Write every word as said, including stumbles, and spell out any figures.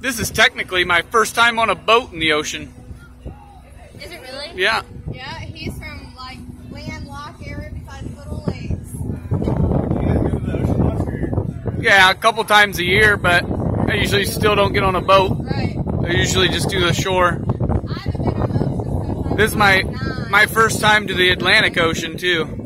This is technically my first time on a boat in the ocean. Is it really? Yeah. Yeah, he's from like landlocked area besides little lakes. You guys go to the ocean much, or? Yeah, a couple times a year, but I usually still don't get on a boat. Right. I usually just do the shore. I haven't been on the ocean since I was This is my nine. my first time to the Atlantic Ocean too.